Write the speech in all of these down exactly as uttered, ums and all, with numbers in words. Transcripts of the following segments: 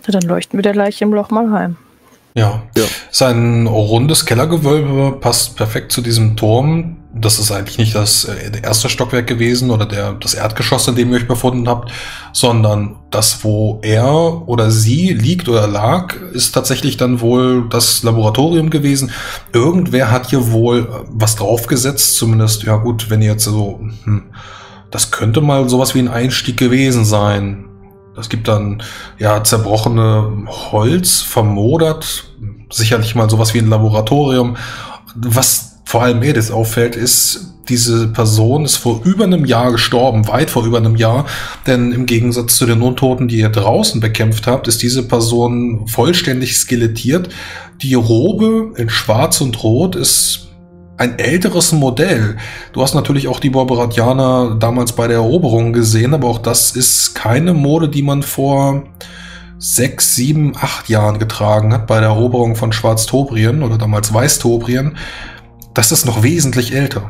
Na, dann leuchten wir der Leiche im Loch mal heim. Ja. ja, sein rundes Kellergewölbe passt perfekt zu diesem Turm. Das ist eigentlich nicht das äh, erste Stockwerk gewesen oder der, das Erdgeschoss, in dem ihr euch befunden habt, sondern das, wo er oder sie liegt oder lag, ist tatsächlich dann wohl das Laboratorium gewesen. Irgendwer hat hier wohl was draufgesetzt, zumindest, ja gut, wenn ihr jetzt so, hm, das könnte mal sowas wie ein Einstieg gewesen sein. Es gibt dann ja zerbrochene Holz, vermodert, sicherlich mal sowas wie ein Laboratorium. Was vor allem Edith auffällt, ist, diese Person ist vor über einem Jahr gestorben, weit vor über einem Jahr, denn im Gegensatz zu den Untoten, die ihr draußen bekämpft habt, ist diese Person vollständig skelettiert. Die Robe in Schwarz und Rot ist ein älteres Modell. Du hast natürlich auch die Borberatianer damals bei der Eroberung gesehen, aber auch das ist keine Mode, die man vor sechs, sieben, acht Jahren getragen hat bei der Eroberung von Schwarztobrien oder damals Weißtobrien. Das ist noch wesentlich älter.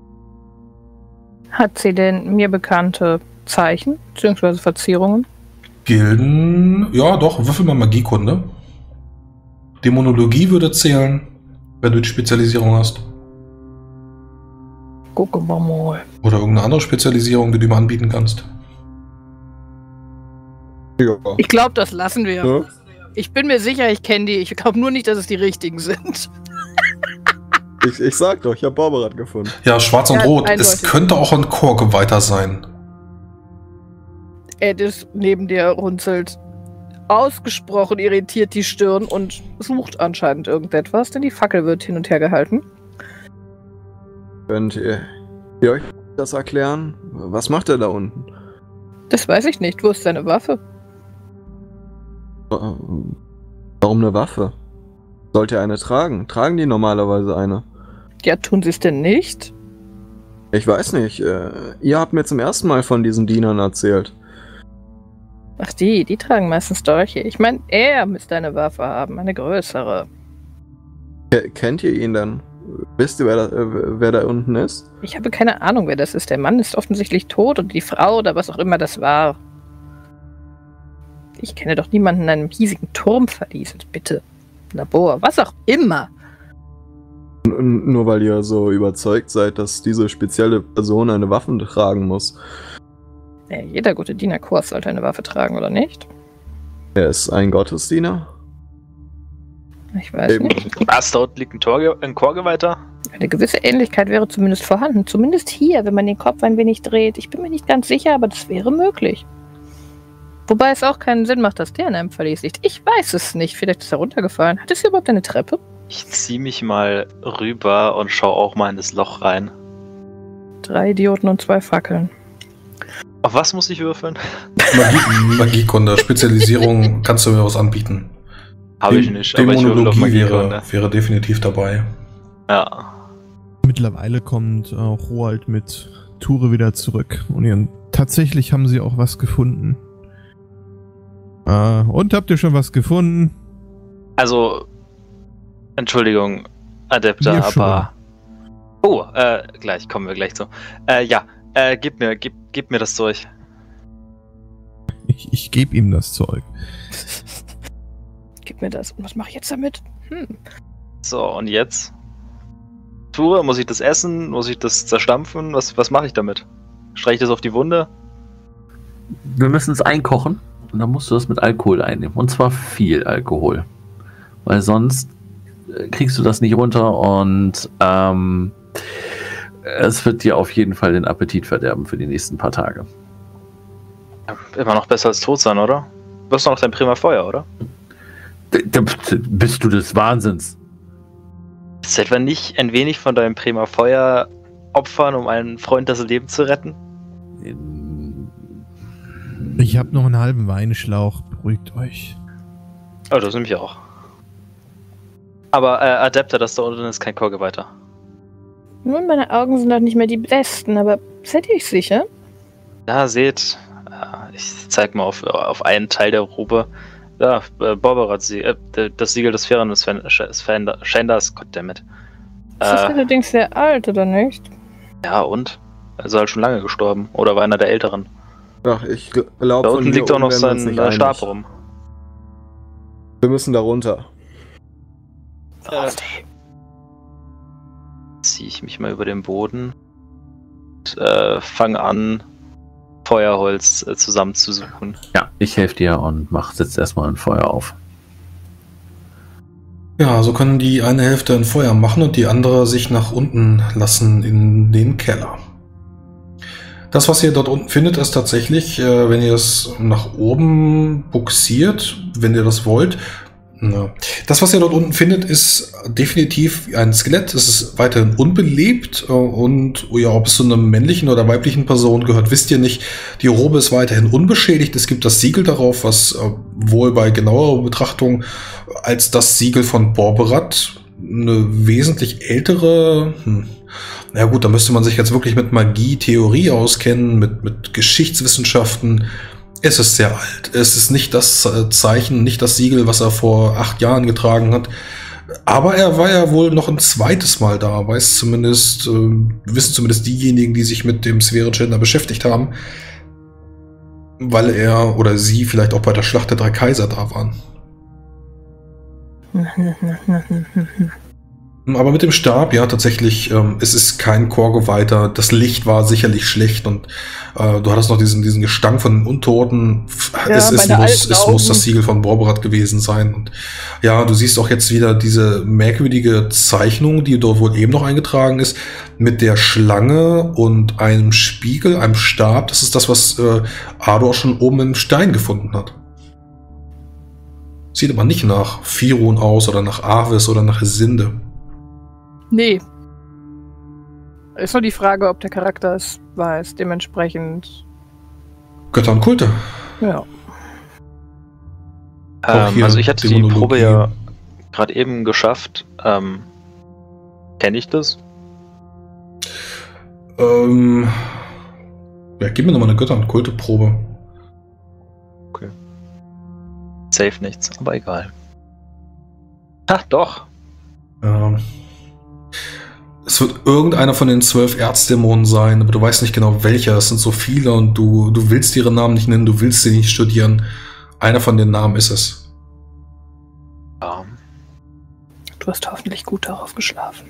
Hat sie denn mir bekannte Zeichen bzw. Verzierungen? Gilden, ja doch, würfel mal Magiekunde. Dämonologie würde zählen, wenn du die Spezialisierung hast. Gucken wir mal. Oder irgendeine andere Spezialisierung, die du mir anbieten kannst. Ja. Ich glaube, das lassen wir. Ja. Ich bin mir sicher, ich kenne die. Ich glaube nur nicht, dass es die richtigen sind. Ich, ich sag doch, ich habe Barbarat gefunden. Ja, schwarz und Ja, rot. eindeutig. Es könnte auch ein Chorgeweihter sein. Edith neben dir runzelt ausgesprochen irritiert die Stirn und sucht anscheinend irgendetwas, denn die Fackel wird hin und her gehalten. Könnt ihr, ihr euch das erklären? Was macht er da unten? Das weiß ich nicht. Wo ist seine Waffe? Warum eine Waffe? Sollte er eine tragen? Tragen die normalerweise eine? Ja, tun sie es denn nicht? Ich weiß nicht. Äh, ihr habt mir zum ersten Mal von diesen Dienern erzählt. Ach, die, die tragen meistens Dolche. Ich meine, er müsste eine Waffe haben, eine größere. Ke- kennt ihr ihn denn? Wisst ihr, wer da, äh, wer da unten ist? Ich habe keine Ahnung, wer das ist. Der Mann ist offensichtlich tot oder die Frau oder was auch immer das war. Ich kenne doch niemanden in einem hiesigen Turmverlies. Bitte. Labor, was auch immer. N- nur weil ihr so überzeugt seid, dass diese spezielle Person eine Waffe tragen muss. Ja, jeder gute Diener Kors sollte eine Waffe tragen, oder nicht? Er ist ein Gottesdiener? Ich weiß Eben. nicht. Was, dort liegt ein, Torge ein Chorgeweihter? Eine gewisse Ähnlichkeit wäre zumindest vorhanden. Zumindest hier, wenn man den Kopf ein wenig dreht. Ich bin mir nicht ganz sicher, aber das wäre möglich. Wobei es auch keinen Sinn macht, dass der in einem Verlies liegt. Ich weiß es nicht. Vielleicht ist er runtergefallen. Hat es hier überhaupt eine Treppe? Ich zieh mich mal rüber und schau auch mal in das Loch rein. Drei Idioten und zwei Fackeln. Auf was muss ich würfeln? Magie, Magiekunde, Spezialisierung, kannst du mir was anbieten? Habe ich nicht, aber ich würfel auf Dämonologie Magiekunde. wäre, wäre definitiv dabei. Ja. Mittlerweile kommt auch Roald mit Ture wieder zurück. Und ihren, tatsächlich haben sie auch was gefunden. Äh, und habt ihr schon was gefunden? Also, Entschuldigung, Adepter, Mir schon. aber... Oh, äh, gleich, kommen wir gleich zu. Äh, ja, äh, gib mir, gib, gib mir das Zeug. Ich, ich gebe ihm das Zeug. Gib mir das. Und was mache ich jetzt damit? Hm. So, und jetzt? Ture, muss ich das essen? Muss ich das zerstampfen? Was, was mache ich damit? Streiche ich das auf die Wunde? Wir müssen es einkochen und dann musst du das mit Alkohol einnehmen. Und zwar viel Alkohol. Weil sonst äh, kriegst du das nicht runter und ähm, es wird dir auf jeden Fall den Appetit verderben für die nächsten paar Tage. Ja, immer noch besser als tot sein, oder? Du hast noch dein Prima Feuer, oder? D- d- Bist du des Wahnsinns? Ist etwa nicht ein wenig von deinem Prima Feuer opfern, um einen Freund das Leben zu retten? Ich habe noch einen halben Weinschlauch. Beruhigt euch. Oh, das nehme ich auch. Aber äh, Adepter, das da unten ist kein Chorgeweihter. Nun, meine Augen sind halt nicht mehr die besten, aber seid ihr euch sicher? Ja, seht, äh, ich zeig mal auf, auf einen Teil der Robe. Ja, äh, Borberat, äh, das Siegel des Fairen des Schänders, goddammit. Das ist Äh, allerdings sehr alt, oder nicht? ja, und? Er ist halt schon lange gestorben. Oder war einer der Älteren. Ach, ich glaube, Da von unten hier liegt auch oben noch werden wir uns sein nicht äh, einig. Stab rum. Wir müssen da runter. Ja. Ziehe ich mich mal über den Boden und äh, fange an, Feuerholz äh, zusammenzusuchen. Ja, ich helfe dir und mach jetzt erstmal ein Feuer auf. Ja, so können die eine Hälfte ein Feuer machen und die andere sich nach unten lassen in den Keller. Das, was ihr dort unten findet, ist tatsächlich, äh, wenn ihr es nach oben buxiert, wenn ihr das wollt. Na, das, was ihr dort unten findet, ist definitiv ein Skelett. Es ist weiterhin unbelebt äh, und ja, ob es zu einer männlichen oder weiblichen Person gehört, wisst ihr nicht. Die Robe ist weiterhin unbeschädigt. Es gibt das Siegel darauf, was äh, wohl bei genauerer Betrachtung als das Siegel von Borberat eine wesentlich ältere... Hm, na gut, da müsste man sich jetzt wirklich mit Magie, Theorie auskennen, mit, mit Geschichtswissenschaften. Es ist sehr alt. Es ist nicht das Zeichen, nicht das Siegel, was er vor acht Jahren getragen hat. Aber er war ja wohl noch ein zweites Mal da, weiß zumindest, äh, wissen zumindest diejenigen, die sich mit dem Sphäre-Gender beschäftigt haben, weil er oder sie vielleicht auch bei der Schlacht der drei Kaiser da waren. Aber mit dem Stab, ja, tatsächlich, ähm, es ist kein Chorgeweihter. Das Licht war sicherlich schlecht und äh, du hattest noch diesen, diesen Gestank von den Untoten. Ja, es es, meine muss, alten es muss Augen. das Siegel von Borberat gewesen sein. Und ja, du siehst auch jetzt wieder diese merkwürdige Zeichnung, die dort wohl eben noch eingetragen ist, mit der Schlange und einem Spiegel, einem Stab. Das ist das, was äh, Ardor schon oben im Stein gefunden hat. Sieht aber nicht nach Firun aus oder nach Arvis oder nach Esinde. Nee. Ist nur die Frage, ob der Charakter es weiß. Dementsprechend. Götter und Kulte. Ja. Auch Ähm, hier also ich hatte die Dämonologie. Probe ja gerade eben geschafft. Ähm, Kenne ich das? Ähm. Ja, gib mir nochmal eine Götter- und Kulte-Probe. Safe nichts, aber egal. Ach doch. Ähm. Es wird irgendeiner von den zwölf Erzdämonen sein, aber du weißt nicht genau welcher. Es sind so viele und du, du willst ihre Namen nicht nennen, du willst sie nicht studieren. Einer von den Namen ist es. Ja. Du hast hoffentlich gut darauf geschlafen.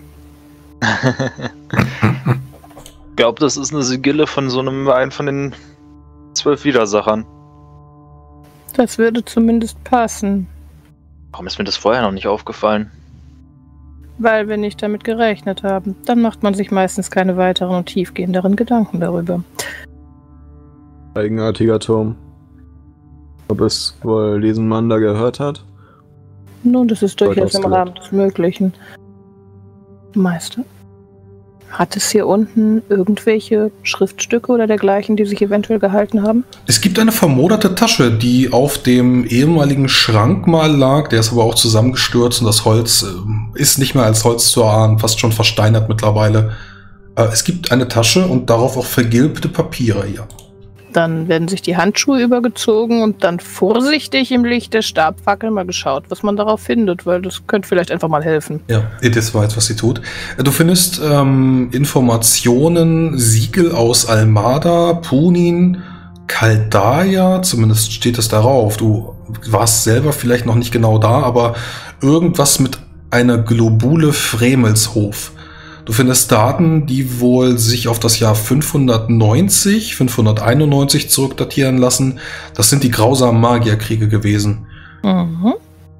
Ich glaube, das ist eine Sigille von so einem einen von den zwölf Widersachern. Das würde zumindest passen. Warum ist mir das vorher noch nicht aufgefallen? Weil wir nicht damit gerechnet haben. Dann macht man sich meistens keine weiteren und tiefgehenderen Gedanken darüber. Eigenartiger Turm. Ob es wohl diesen Mann da gehört hat? Nun, das ist durchaus im Skelett. Rahmen des Möglichen. Meister, hat es hier unten irgendwelche Schriftstücke oder dergleichen, die sich eventuell gehalten haben? Es gibt eine vermoderte Tasche, die auf dem ehemaligen Schrank mal lag. Der ist aber auch zusammengestürzt und das Holz äh, ist nicht mehr als Holz zu erahnen, fast schon versteinert mittlerweile. Äh, es gibt eine Tasche und darauf auch vergilbte Papiere hier. Dann werden sich die Handschuhe übergezogen und dann vorsichtig im Licht der Stabfackel mal geschaut, was man darauf findet, weil das könnte vielleicht einfach mal helfen. Ja, das weiß, was sie tut. Du findest ähm, Informationen, Siegel aus Almada, Punin, Kaldaya, zumindest steht es darauf. Du warst selber vielleicht noch nicht genau da, aber irgendwas mit einer Globule Fremelshof. Du findest Daten, die wohl sich auf das Jahr fünfhundertneunzig, fünfhunderteinundneunzig zurückdatieren lassen. Das sind die grausamen Magierkriege gewesen. Mhm.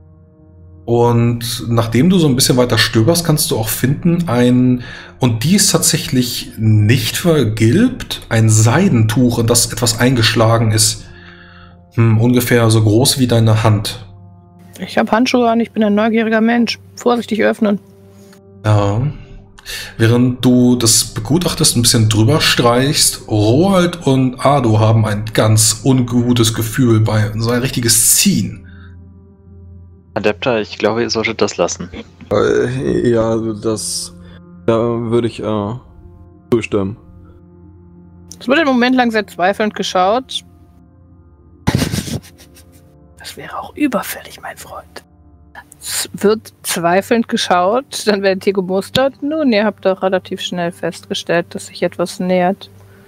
Und nachdem du so ein bisschen weiter stöberst, kannst du auch finden ein, und die ist tatsächlich nicht vergilbt, ein Seidentuch, in das etwas eingeschlagen ist. Hm, ungefähr so groß wie deine Hand. Ich habe Handschuhe an, ich bin ein neugieriger Mensch. Vorsichtig öffnen. Ja. Während du das begutachtest, ein bisschen drüber streichst, Roald und Ado haben ein ganz ungutes Gefühl bei, so ein richtiges Ziehen. Adepta, ich glaube, ihr solltet das lassen. Äh, ja, das. Da würde ich äh, zustimmen. Es wurde einen Moment lang sehr zweifelnd geschaut. Das wäre auch überfällig, mein Freund. Es wird zweifelnd geschaut, dann werdet ihr gemustert. Nun, ihr habt doch relativ schnell festgestellt, dass sich etwas nähert.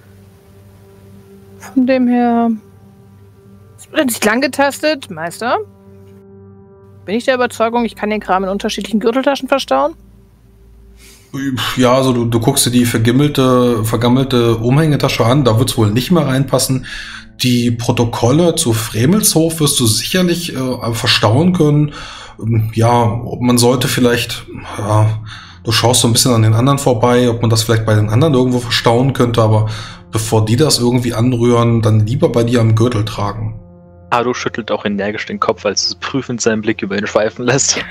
Von dem her... Es wird nicht lang getastet, Meister. Bin ich der Überzeugung, ich kann den Kram in unterschiedlichen Gürteltaschen verstauen? Ja, also du, du guckst dir die vergimmelte, vergammelte Umhängetasche an, da wird es wohl nicht mehr reinpassen. Die Protokolle zu Fremelshof wirst du sicherlich äh, verstauen können. Ja, man sollte vielleicht, ja, du schaust so ein bisschen an den anderen vorbei, ob man das vielleicht bei den anderen irgendwo verstauen könnte, aber bevor die das irgendwie anrühren, dann lieber bei dir am Gürtel tragen. Ado schüttelt auch energisch den Kopf, als es prüfend seinen Blick über ihn schweifen lässt.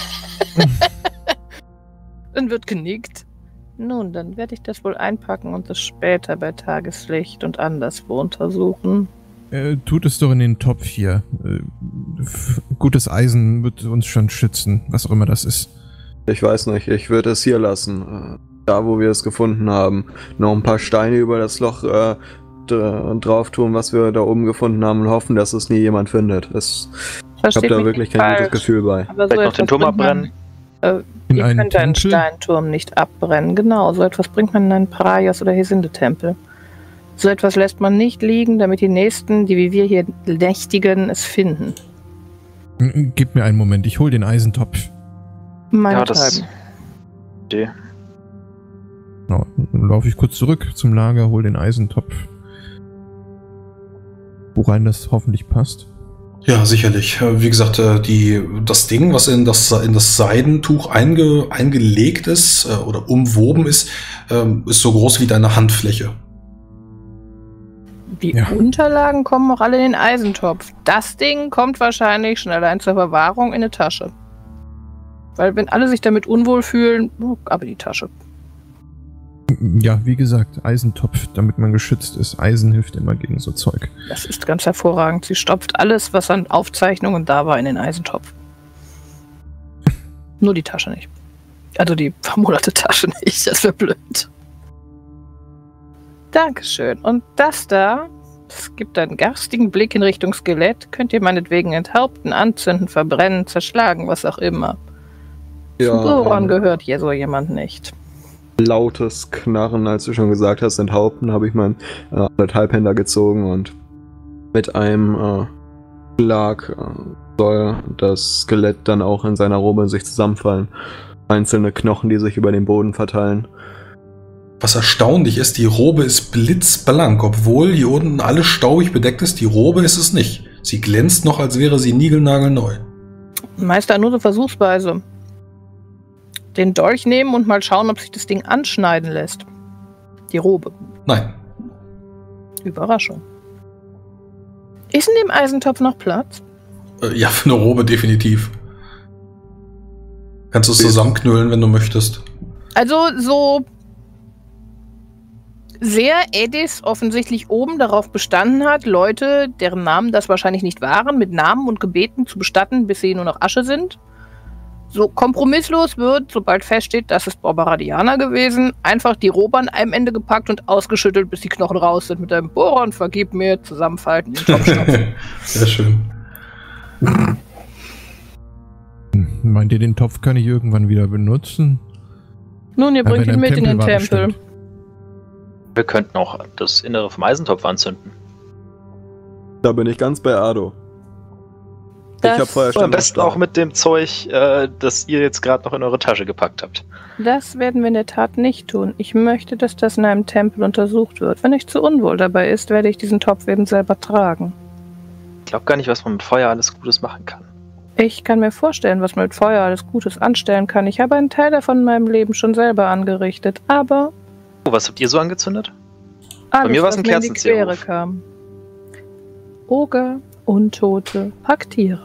Dann wird genickt. Nun, dann werde ich das wohl einpacken und es später bei Tageslicht und anderswo untersuchen. Äh, tut es doch in den Topf hier. Äh, gutes Eisen wird uns schon schützen, was auch immer das ist. Ich weiß nicht, ich würde es hier lassen. Da, wo wir es gefunden haben. Noch ein paar Steine über das Loch äh, drauf tun, was wir da oben gefunden haben und hoffen, dass es nie jemand findet. Es, ich habe da wirklich kein falsch. gutes Gefühl bei. Aber Vielleicht so noch den Turm abbrennen? Man, äh, In ihr einen könnt einen Tempel? Steinturm nicht abbrennen. Genau, so etwas bringt man in einen Praios- oder Hesinde-Tempel. So etwas lässt man nicht liegen, damit die Nächsten, die wie wir hier nächtigen, es finden. Gib mir einen Moment, ich hol den Eisentopf. Meine Ja, das. Treiben. Idee. Genau, dann laufe ich kurz zurück zum Lager, hol den Eisentopf. Worein das hoffentlich passt. Ja, sicherlich. Wie gesagt, die, das Ding, was in das, in das Seidentuch einge, eingelegt ist oder umwoben ist, ist so groß wie deine Handfläche. Die Ja. Unterlagen kommen auch alle in den Eisentopf. Das Ding kommt wahrscheinlich schon allein zur Verwahrung in eine Tasche. Weil wenn alle sich damit unwohl fühlen, oh, aber die Tasche. Ja, wie gesagt, Eisentopf, damit man geschützt ist. Eisen hilft immer gegen so Zeug. Das ist ganz hervorragend. Sie stopft alles, was an Aufzeichnungen da war, in den Eisentopf. Nur die Tasche nicht. Also die vermoderte Tasche nicht. Das wäre blöd. Dankeschön. Und das da, das gibt einen garstigen Blick in Richtung Skelett. Könnt ihr meinetwegen enthaupten, anzünden, verbrennen, zerschlagen, was auch immer. Ja, Zum Boron ein gehört hier so jemand nicht. lautes Knarren, als du schon gesagt hast, enthaupten, habe ich meinen äh, Halbhänder gezogen und mit einem äh, Schlag äh, soll das Skelett dann auch in seiner Robe in sich zusammenfallen. Einzelne Knochen, die sich über den Boden verteilen. Was erstaunlich ist, die Robe ist blitzblank, obwohl hier unten alles staubig bedeckt ist. Die Robe ist es nicht. Sie glänzt noch, als wäre sie niegelnagelneu. Meister, nur so versuchsweise. Den Dolch nehmen und mal schauen, ob sich das Ding anschneiden lässt. Die Robe. Nein. Überraschung. Ist in dem Eisentopf noch Platz? Äh, ja, für eine Robe definitiv. Kannst du es zusammenknüllen, wenn du möchtest. Also so sehr Edis offensichtlich oben darauf bestanden hat, Leute, deren Namen das wahrscheinlich nicht waren, mit Namen und Gebeten zu bestatten, bis sie nur noch Asche sind. So kompromisslos wird, sobald feststeht, das ist Barbaradianer gewesen, einfach die Robe an einem Ende gepackt und ausgeschüttelt, bis die Knochen raus sind mit einem Boron, vergib mir, zusammenfalten, in den Topf stopfen. Sehr schön. Meint ihr, den Topf kann ich irgendwann wieder benutzen? Nun, ihr Ja, bringt wenn er ihn im mit in den Tempel war, Tempel. bestimmt. Wir könnten auch das Innere vom Eisentopf anzünden. Da bin ich ganz bei Ado. Das- ich habe vorher Am schon besten auch mit dem Zeug, äh, das ihr jetzt gerade noch in eure Tasche gepackt habt. Das werden wir in der Tat nicht tun. Ich möchte, dass das in einem Tempel untersucht wird. Wenn euch zu unwohl dabei ist, werde ich diesen Topf eben selber tragen. Ich glaube gar nicht, was man mit Feuer alles Gutes machen kann. Ich kann mir vorstellen, was man mit Feuer alles Gutes anstellen kann. Ich habe einen Teil davon in meinem Leben schon selber angerichtet, aber Oh, was habt ihr so angezündet? alles, mir war's was ein mir in die Kerzenzieherruf. Quere kam. Oger, Untote, Packtiere.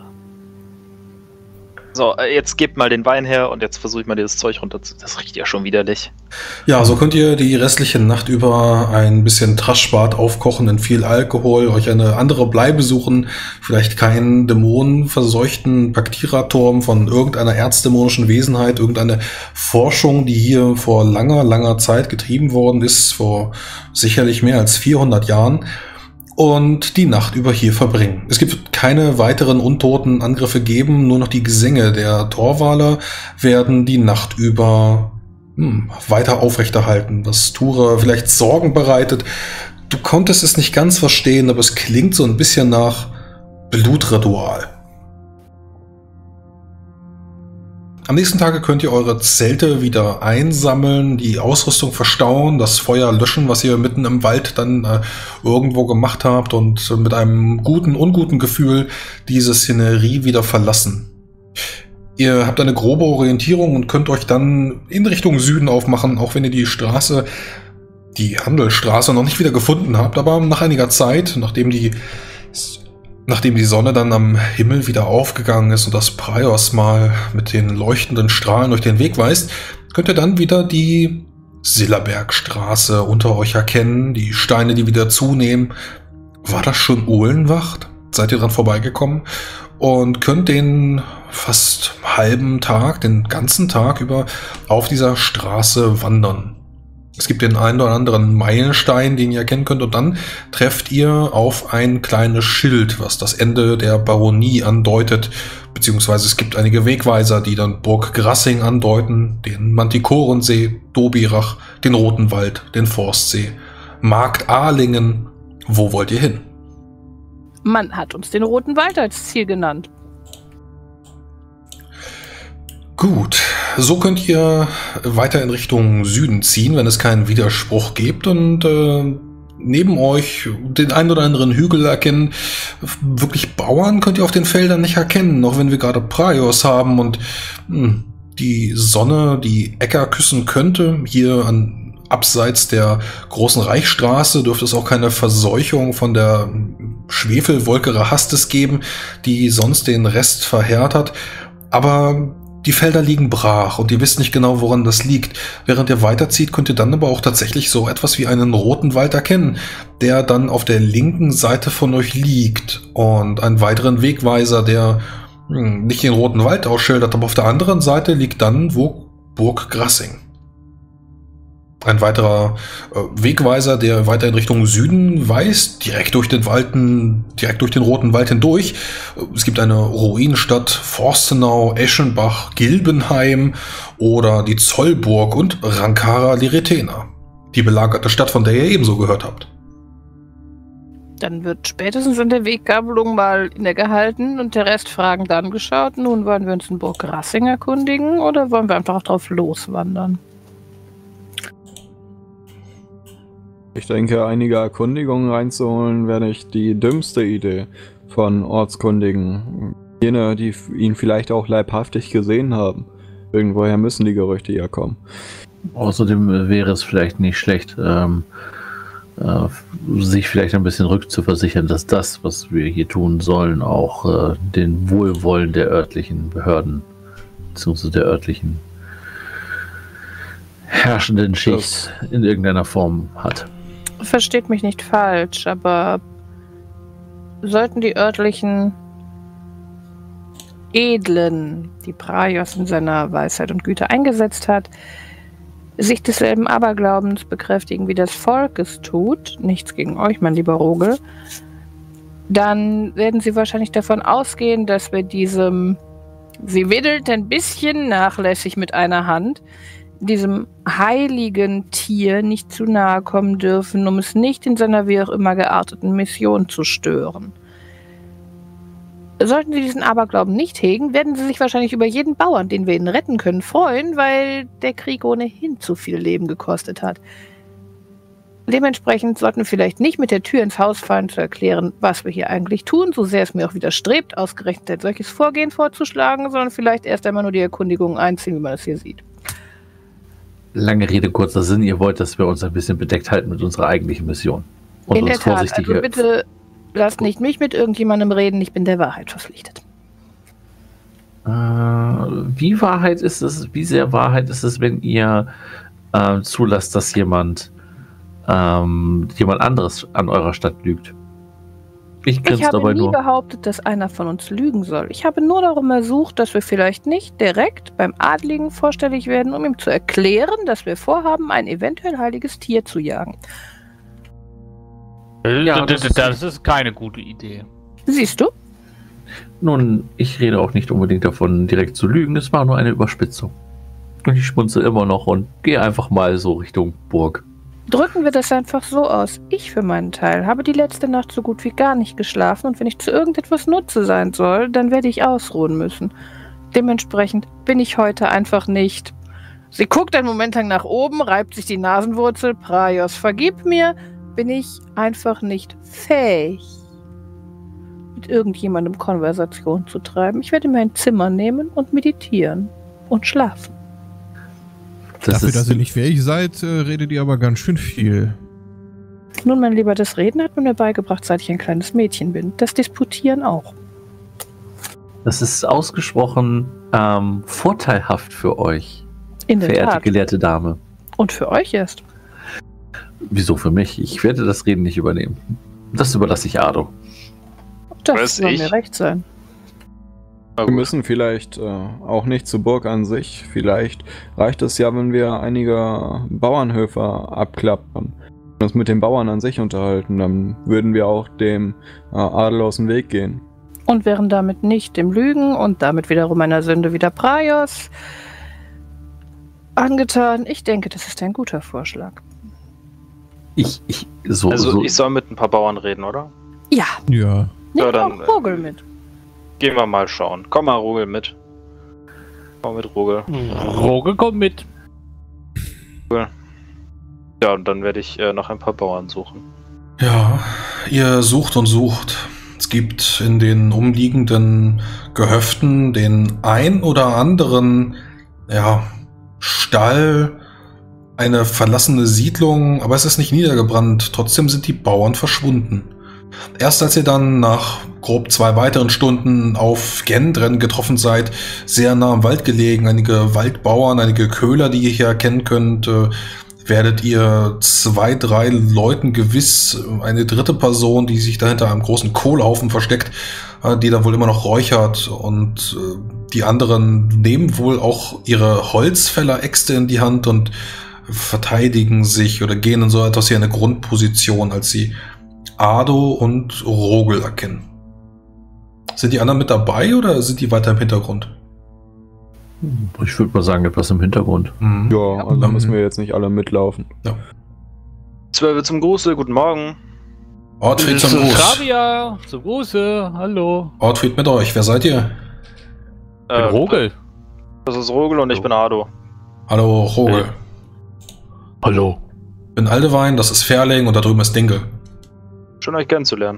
So, äh, jetzt gebt mal den Wein her und jetzt versuche ich mal dieses Zeug runter zu... Das riecht ja schon widerlich. Ja, so könnt ihr die restliche Nacht über ein bisschen Traschbad aufkochen in viel Alkohol, euch eine andere Bleibe suchen, vielleicht keinen dämonenverseuchten Baktiraturm von irgendeiner erzdämonischen Wesenheit, irgendeine Forschung, die hier vor langer, langer Zeit getrieben worden ist, vor sicherlich mehr als vierhundert Jahren. Und die Nacht über hier verbringen. Es gibt keine weiteren untoten Angriffe geben, nur noch die Gesänge der Torwaler werden die Nacht über hm, weiter aufrechterhalten, was Ture vielleicht Sorgen bereitet. Du konntest es nicht ganz verstehen, aber es klingt so ein bisschen nach Blutritual. Am nächsten Tage könnt ihr eure Zelte wieder einsammeln, die Ausrüstung verstauen, das Feuer löschen, was ihr mitten im Wald dann äh, irgendwo gemacht habt und äh, mit einem guten, unguten Gefühl diese Szenerie wieder verlassen. Ihr habt eine grobe Orientierung und könnt euch dann in Richtung Süden aufmachen, auch wenn ihr die Straße, die Handelsstraße noch nicht wieder gefunden habt, aber nach einiger Zeit, nachdem die Nachdem die Sonne dann am Himmel wieder aufgegangen ist und das Praios mal mit den leuchtenden Strahlen durch den Weg weist, könnt ihr dann wieder die Sillerbergstraße unter euch erkennen, die Steine, die wieder zunehmen. War das schon Uhlenwacht? Seid ihr dran vorbeigekommen? Und könnt den fast halben Tag, den ganzen Tag über auf dieser Straße wandern. Es gibt den einen oder anderen Meilenstein, den ihr erkennen könnt, und dann trefft ihr auf ein kleines Schild, was das Ende der Baronie andeutet, beziehungsweise es gibt einige Wegweiser, die dann Burg Grassing andeuten, den Mantikorensee, Dobirach, den Roten Wald, den Forstsee, Markt Ahlingen. Wo wollt ihr hin? Man hat uns den Roten Wald als Ziel genannt. Gut, so könnt ihr weiter in Richtung Süden ziehen, wenn es keinen Widerspruch gibt, und äh, neben euch den einen oder anderen Hügel erkennen. Wirklich Bauern könnt ihr auf den Feldern nicht erkennen, auch wenn wir gerade Praios haben und mh, die Sonne die Äcker küssen könnte. Hier an abseits der großen Reichsstraße dürfte es auch keine Verseuchung von der Schwefelwolke Rahastes geben, die sonst den Rest verheert hat. Aber die Felder liegen brach und ihr wisst nicht genau, woran das liegt. Während ihr weiterzieht, könnt ihr dann aber auch tatsächlich so etwas wie einen roten Wald erkennen, der dann auf der linken Seite von euch liegt, und einen weiteren Wegweiser, der hm, nicht den Roten Wald ausschildert, aber auf der anderen Seite liegt dann wo Burg Grassing. Ein weiterer äh, Wegweiser, der weiter in Richtung Süden weist, direkt durch den Walden, direkt durch den Roten Wald hindurch. Es gibt eine Ruinenstadt, Forstenau, Eschenbach, Gilbenheim oder die Zollburg und Rankara Liretena, die belagerte Stadt, von der ihr ebenso gehört habt. Dann wird spätestens in der Weggabelung mal innegehalten und der Rest Fragen dann geschaut. Nun wollen wir uns in Burg Grassing erkundigen oder wollen wir einfach drauf loswandern? Ich denke, einige Erkundigungen reinzuholen, wäre nicht die dümmste Idee von Ortskundigen. Jene, die ihn vielleicht auch leibhaftig gesehen haben. Irgendwoher müssen die Gerüchte ja kommen. Außerdem wäre es vielleicht nicht schlecht, ähm, äh, sich vielleicht ein bisschen rückzuversichern, dass das, was wir hier tun sollen, auch äh, den Wohlwollen der örtlichen Behörden bzw. der örtlichen herrschenden Schicht das in irgendeiner Form hat. Versteht mich nicht falsch, aber sollten die örtlichen Edlen, die Praios in seiner Weisheit und Güte eingesetzt hat, sich desselben Aberglaubens bekräftigen, wie das Volk es tut, nichts gegen euch, mein lieber Rogel, dann werden sie wahrscheinlich davon ausgehen, dass wir diesem, sie wedelt ein bisschen nachlässig mit einer Hand, diesem heiligen Tier nicht zu nahe kommen dürfen, um es nicht in seiner wie auch immer gearteten Mission zu stören. Sollten sie diesen Aberglauben nicht hegen, werden sie sich wahrscheinlich über jeden Bauern, den wir ihnen retten können, freuen, weil der Krieg ohnehin zu viel Leben gekostet hat. Dementsprechend sollten wir vielleicht nicht mit der Tür ins Haus fallen, zu erklären, was wir hier eigentlich tun, so sehr es mir auch widerstrebt, ausgerechnet ein solches Vorgehen vorzuschlagen, sondern vielleicht erst einmal nur die Erkundigungen einziehen, wie man das hier sieht. Lange Rede, kurzer Sinn, ihr wollt, dass wir uns ein bisschen bedeckt halten mit unserer eigentlichen Mission. Und in uns der Tat, vorsichtig also bitte lasst nicht mich mit irgendjemandem reden, ich bin der Wahrheit verpflichtet. Äh, wie Wahrheit ist es, wie sehr Wahrheit ist es, wenn ihr äh, zulasst, dass jemand ähm, jemand anderes an eurer Stadt lügt? Ich, ich habe dabei nie nur. behauptet, dass einer von uns lügen soll. Ich habe nur darum ersucht, dass wir vielleicht nicht direkt beim Adligen vorstellig werden, um ihm zu erklären, dass wir vorhaben, ein eventuell heiliges Tier zu jagen. Ja, das, ist, das ist keine gute Idee. Siehst du? Nun, ich rede auch nicht unbedingt davon, direkt zu lügen. Es war nur eine Überspitzung. Und ich schmunzel immer noch und gehe einfach mal so Richtung Burg. Drücken wir das einfach so aus. Ich für meinen Teil habe die letzte Nacht so gut wie gar nicht geschlafen und wenn ich zu irgendetwas Nutze sein soll, dann werde ich ausruhen müssen. Dementsprechend bin ich heute einfach nicht. Sie guckt einen Moment lang nach oben, reibt sich die Nasenwurzel. Praios, vergib mir, bin ich einfach nicht fähig, mit irgendjemandem Konversation zu treiben. Ich werde mir ein Zimmer nehmen und meditieren und schlafen. Das Dafür, dass ihr nicht fähig seid, redet ihr aber ganz schön viel. Nun, mein Lieber, das Reden hat man mir beigebracht, seit ich ein kleines Mädchen bin. Das Disputieren auch. Das ist ausgesprochen ähm, vorteilhaft für euch. In der Verehrte Tat. gelehrte Dame. Und für euch erst. Wieso für mich? Ich werde das Reden nicht übernehmen. Das überlasse ich Ado. Das Was, soll ich? mir recht sein. Wir müssen vielleicht äh, auch nicht zur Burg an sich. Vielleicht reicht es ja, wenn wir einige Bauernhöfe abklappern und uns mit den Bauern an sich unterhalten. Dann würden wir auch dem äh, Adel aus dem Weg gehen. Und wären damit nicht dem Lügen und damit wiederum einer Sünde wieder Praios angetan. Ich denke, das ist ein guter Vorschlag. Ich, ich, so, Also so. ich soll mit ein paar Bauern reden, oder? Ja, Ja. nimm Ja, dann, auch Vogel mit. Gehen wir mal schauen. Komm mal, Rogel, mit. Komm mit, Rogel. Roge kommt mit. Ja, und dann werde ich äh, noch ein paar Bauern suchen. Ja, ihr sucht und sucht. Es gibt in den umliegenden Gehöften den ein oder anderen, ja, Stall, eine verlassene Siedlung, aber es ist nicht niedergebrannt. Trotzdem sind die Bauern verschwunden. Erst als ihr dann nach grob zwei weiteren Stunden auf Gendren getroffen seid, sehr nah am Wald gelegen, einige Waldbauern, einige Köhler, die ihr hier erkennen könnt, äh, werdet ihr zwei, drei Leuten gewiss, eine dritte Person, die sich dahinter einem großen Kohlhaufen versteckt, äh, die da wohl immer noch räuchert, und äh, die anderen nehmen wohl auch ihre Holzfäller-Äxte in die Hand und verteidigen sich oder gehen in so etwas wie eine Grundposition, als sie Ado und Rogel erkennen. Sind die anderen mit dabei oder sind die weiter im Hintergrund? Ich würde mal sagen, etwas im Hintergrund. Mhm. Ja, also da Mhm. müssen wir jetzt nicht alle mitlaufen. Zwölfe zum Gruße, guten Morgen. Ortfried zum Gruß. Xavier, zum Gruße, hallo. Ortfried mit euch. Wer seid ihr? Ich bin Äh, Rogel. Das ist Rogel und ich bin Ado. Hallo, Rogel. Hallo. Ich bin Aldewein, das ist Ferling und da drüben ist Dinkel. Schön, euch kennenzulernen.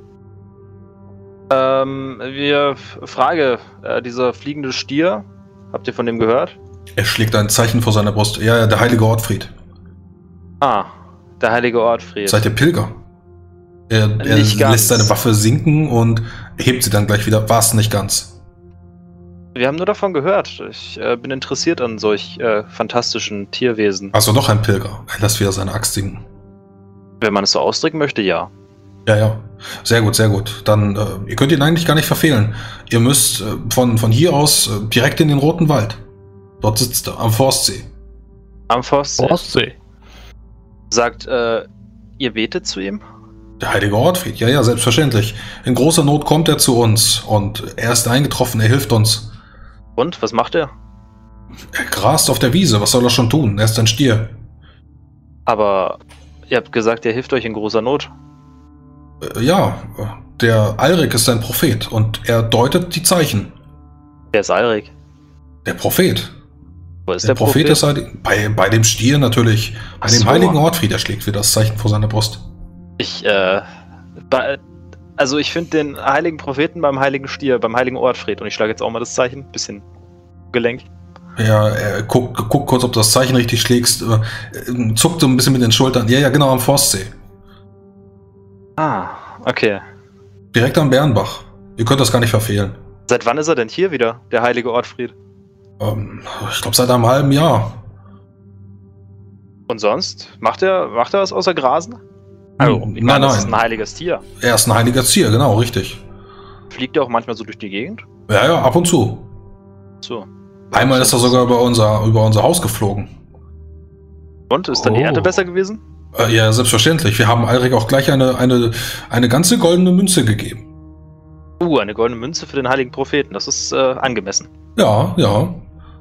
Ähm, wir, Frage, äh, dieser fliegende Stier, habt ihr von dem gehört? Er schlägt ein Zeichen vor seiner Brust. Ja, ja, der heilige Ortfried. Ah, der heilige Ortfried. Seid ihr Pilger? Er, er Nicht ganz. lässt seine Waffe sinken und hebt sie dann gleich wieder. War es nicht ganz. Wir haben nur davon gehört. Ich äh, bin interessiert an solch äh, fantastischen Tierwesen. Also doch ein Pilger. Er lässt wieder seine Axt sinken. Wenn man es so ausdrücken möchte, ja. Ja, ja. Sehr gut, sehr gut. Dann, äh, ihr könnt ihn eigentlich gar nicht verfehlen. Ihr müsst äh, von, von hier aus äh, direkt in den Roten Wald. Dort sitzt er, am Forstsee. Am Forstsee. Ostsee. Sagt, äh, ihr betet zu ihm? Der heilige Ortfried, ja, ja, selbstverständlich. In großer Not kommt er zu uns und er ist eingetroffen, er hilft uns. Und, was macht er? Er grast auf der Wiese, was soll er schon tun? Er ist ein Stier. Aber ihr habt gesagt, er hilft euch in großer Not. Äh, ja, der Alrik ist ein Prophet und er deutet die Zeichen. Wer ist Alrik? Der Prophet. Wo ist Der, der, Prophet, ist halt bei, bei dem Stier natürlich. Bei Ach dem so. heiligen Ortfried, er schlägt wieder das Zeichen vor seiner Brust. Ich, äh, bei, also ich finde den heiligen Propheten beim heiligen Stier, beim heiligen Ortfried, und ich schlage jetzt auch mal das Zeichen, bisschen gelenkt. Ja, er guckt, guckt kurz, ob du das Zeichen richtig schlägst, äh, zuckt so ein bisschen mit den Schultern. Ja, ja, genau, am Forstsee. Ah, okay. Direkt am Bärenbach. Ihr könnt das gar nicht verfehlen. Seit wann ist er denn hier wieder, der heilige Ortfried? Ähm, ich glaube, seit einem halben Jahr. Und sonst? Macht er, macht er was außer Grasen? Also, ich nein, meine, das ist nein. ein heiliges Tier. Er ist ein heiliger Tier, genau, richtig. Fliegt er auch manchmal so durch die Gegend? Ja, ja, ab und zu. So. Einmal ist er sogar über unser, über unser Haus geflogen. Und, ist dann die Oh. Ernte besser gewesen? Äh, ja, selbstverständlich. Wir haben Alrik auch gleich eine, eine, eine ganze goldene Münze gegeben. Uh, eine goldene Münze für den heiligen Propheten, das ist äh, angemessen. Ja, ja.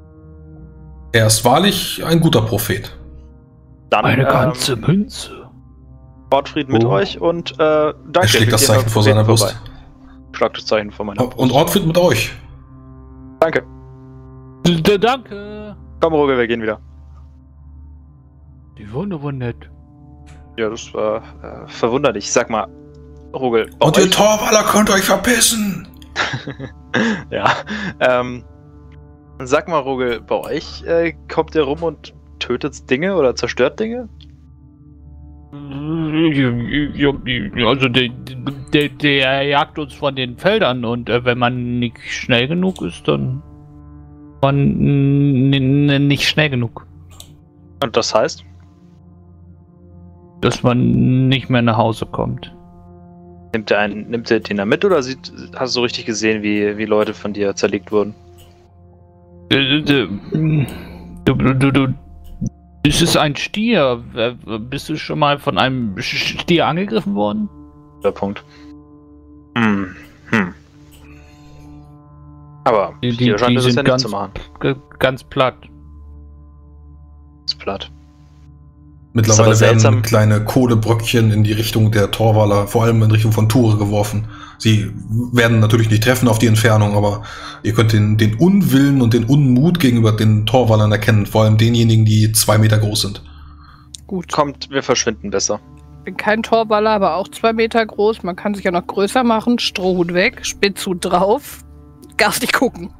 Er ist wahrlich ein guter Prophet. Dann, Eine ähm, ganze Münze. Ortfried mit Oh. euch und äh, danke. Er schlägt wir das gehen Zeichen beim vor Propheten seiner Brust. vorbei. Schlag das Zeichen vor meiner Brust. Und Ortfried mit euch. Danke. D danke. Komm, Roger, wir gehen wieder. Die Wunde war nett. Ja, das war äh, verwunderlich. Sag mal, Rogel. Und euch- ihr Torwaller könnt euch verpissen! Ja. Ähm, sag mal, Rogel, bei euch äh, kommt der rum und tötet Dinge oder zerstört Dinge? Also der, der, der jagt uns von den Feldern und äh, wenn man nicht schnell genug ist, dann man n- nicht schnell genug, Und das heißt? dass man nicht mehr nach Hause kommt. Nimmt der einen, nimmt der den da mit oder sieht, hast du so richtig gesehen, wie, wie Leute von dir zerlegt wurden? Äh, Du, du, du, du, es ist ein Stier. Äh, Bist du schon mal von einem Stier angegriffen worden? Der Punkt. Hm. Hm. Aber Die- die- hier scheint die es ja sind nicht ganz- zu machen. G ganz platt. Das ist platt. Mittlerweile Ist aber werden seltsam. kleine Kohlebröckchen in die Richtung der Torwaller, vor allem in Richtung von Ture geworfen. Sie werden natürlich nicht treffen auf die Entfernung, aber ihr könnt den, den Unwillen und den Unmut gegenüber den Torwallern erkennen, vor allem denjenigen, die zwei Meter groß sind. Gut. Kommt, wir verschwinden besser. Bin kein Torballer, aber auch zwei Meter groß. Man kann sich ja noch größer machen. Strohhut weg, Spitzhut drauf. Garstig gucken.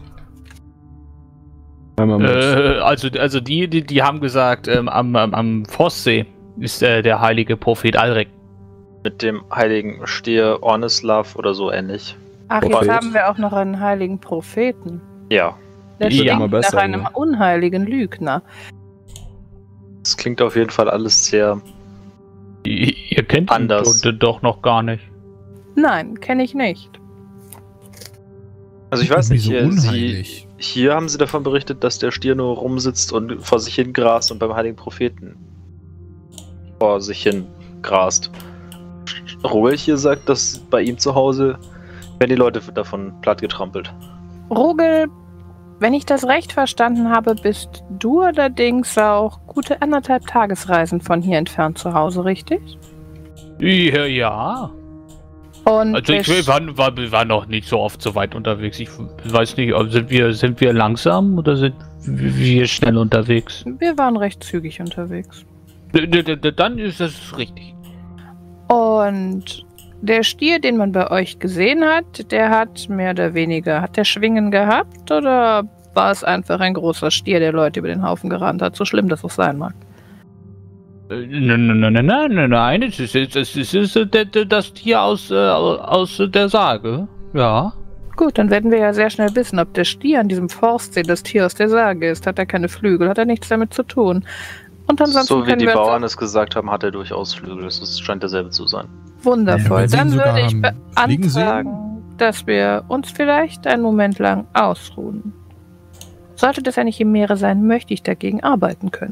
Einmal mit. Äh, also, also die, die, die haben gesagt, ähm, am, am, am Frostsee ist äh, der heilige Prophet Alrek. Mit dem heiligen Stier Ornislav oder so ähnlich. Ach, Prophet. jetzt haben wir auch noch einen heiligen Propheten. Ja, Der Ja, stinkt immer besser, nach einem ja. unheiligen Lügner. das klingt auf jeden Fall alles sehr. Ihr, ihr kennt ihn Anders. doch, doch noch gar nicht. Nein, kenne ich nicht. Also ich weiß nicht, Irgendwie hier, so sie, unheimlich. hier haben sie davon berichtet, dass der Stier nur rumsitzt und vor sich hin grast und beim heiligen Propheten vor sich hin grast. Roel hier sagt, dass bei ihm zu Hause werden die Leute davon plattgetrampelt. Rogel, wenn ich das recht verstanden habe, bist du allerdings auch gute anderthalb Tagesreisen von hier entfernt zu Hause, richtig? Ja, ja. Und Also ich der war, war, war noch nicht so oft so weit unterwegs. Ich weiß nicht, ob- sind wir, sind wir langsam oder sind wir schnell unterwegs? wir waren recht zügig unterwegs. D d d dann ist das richtig. Und der Stier, den man bei euch gesehen hat, der hat mehr oder weniger, hat der Schwingen gehabt oder war es einfach ein großer Stier, der Leute über den Haufen gerannt hat, so schlimm das auch sein mag? Nein, nein, nein, nein, nein, nein, es ist, es ist, es ist äh, d- d- das Tier aus, äh, aus der Sage. Ja. Gut, dann werden wir ja sehr schnell wissen, ob der Stier an diesem Forstsee das Tier aus der Sage ist. Hat er keine Flügel, hat er nichts damit zu tun. Und ansonsten So wie können die wir uns Bauern es gesagt haben, hat er durchaus Flügel. Das ist, scheint derselbe zu sein. wundervoll. Ja, wenn sie ihn Dann sogar würde ich haben fliegen beantragen, dass wir uns vielleicht einen Moment lang ausruhen. Sollte das eine Chimäre sein, möchte ich dagegen arbeiten können.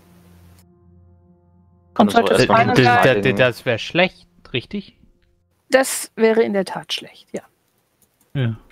Kann Und das auch sollte es erstmal eine mit dem sein, Heiligen- Das wäre schlecht, richtig? das wäre in der Tat schlecht, ja. Ja.